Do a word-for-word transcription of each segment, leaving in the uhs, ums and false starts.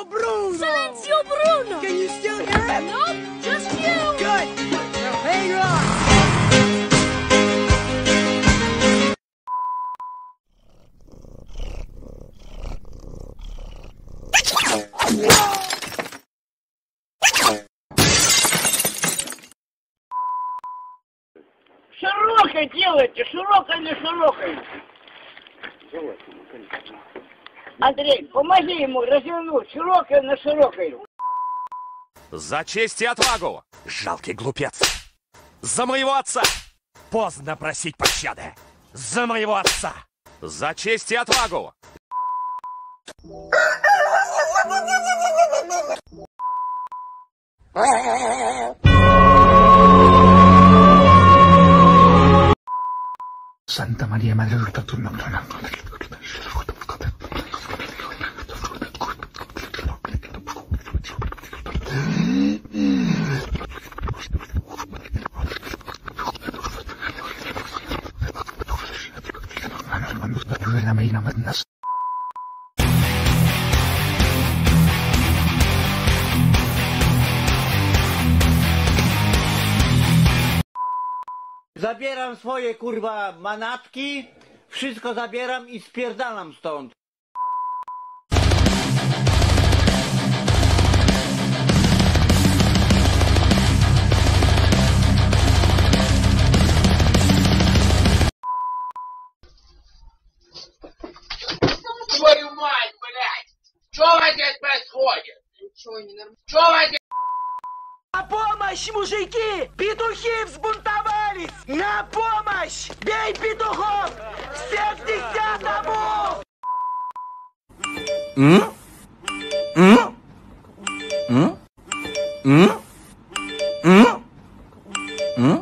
Bruno! Silencio, Bruno! Can you still hear it? Nope, just you! Good! Now hang on! Широкой делайте, широкой или широкой. Андрей, помоги ему развернуть, широкой на широкой. За честь и отвагу, жалкий глупец! За моего отца! Поздно просить пощады! За моего отца! За честь и отвагу! Santa Maria Madre Urta Turno. Zabieram swoje kurwa manatki, wszystko zabieram i spierdalam stąd. Твою мать, блядь! Что здесь происходит? Ничего не нормально. Что здесь? На помощь, мужики! Петухи взбунтовались! На помощь! Бей петухов! Всех десятому! М? М? М? М? М? М?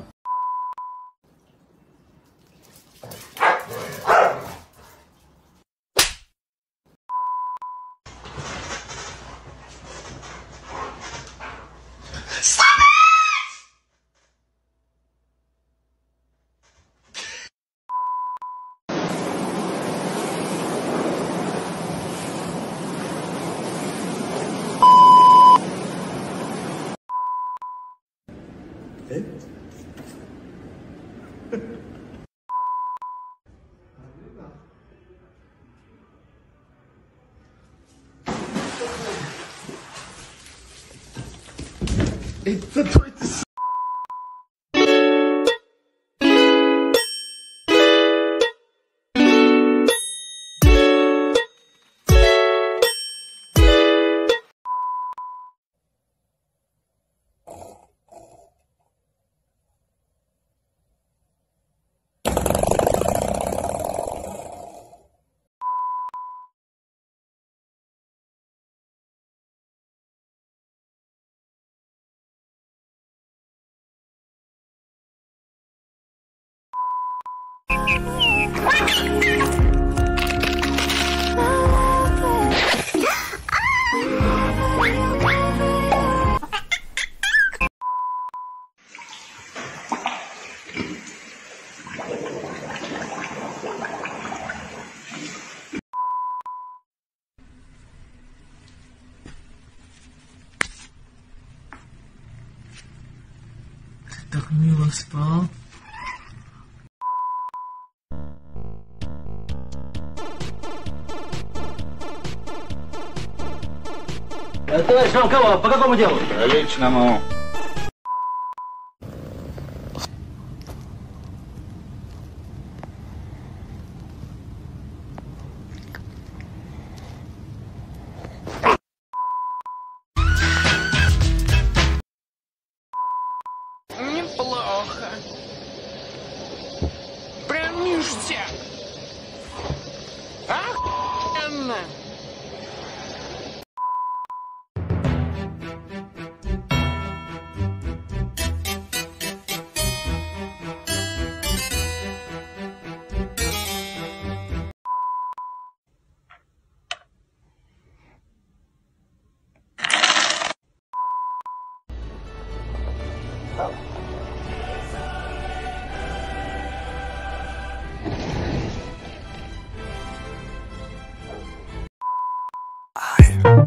Это точно. Так мило спал. Товарищ Рамкова, по какому делу? По личному. Неплохо. Прям ништяк. Охуенно. I